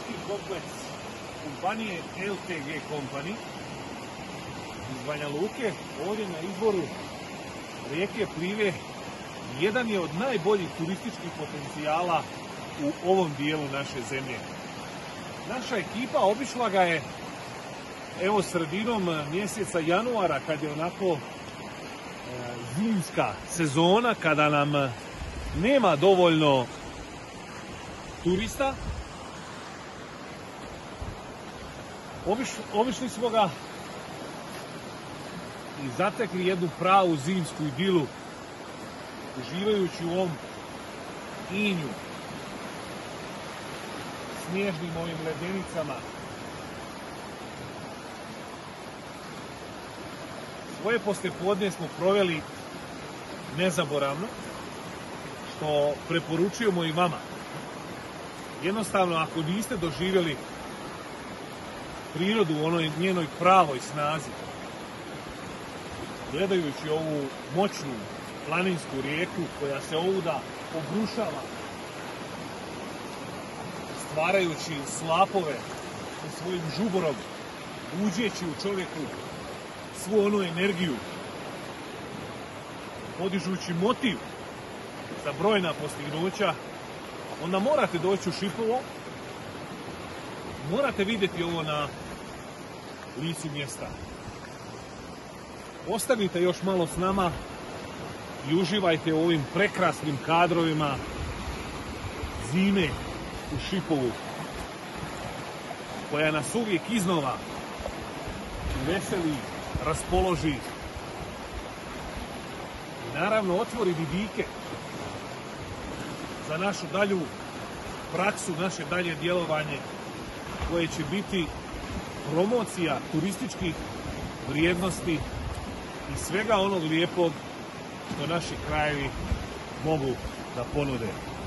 hotelijerski kompleks kompanije LTG Company iz Banja Luke, ovdje na izvoru rijeke Plive, jedan je od najboljih turističkih potencijala u ovom dijelu naše zemlje. Naša ekipa obišla ga je evo sredinom mjeseca januara, kad je onako zimska sezona, kada nam nema dovoljno turista. Obišli smo ga i zatekli jednu pravu zimsku idilu, uživajući u ovom inju, snježnim ovim ledenicama. Svoje poslijepodne smo proveli nezaboravno, što preporučujemo i vama. Jednostavno, ako niste doživjeli prirodu u onoj njenoj pravoj snazi, gledajući ovu moćnu planinsku rijeku koja se ovuda obrušava, stvarajući slapove sa svojim žuborom, uđeći u čovjeku svu onu energiju, podižući motiv za brojna postignuća, onda morate doći u Šipovo, morate vidjeti ovo na licu mjesta. Ostanite još malo s nama i uživajte u ovim prekrasnim kadrovima zime u Šipovu, koja nas uvijek iznova veseli, raspoloži i naravno otvori vidike za našu dalju praksu, naše dalje djelovanje, koje će biti promocija turističkih vrijednosti i svega onog lijepog što naši krajevi mogu da ponude.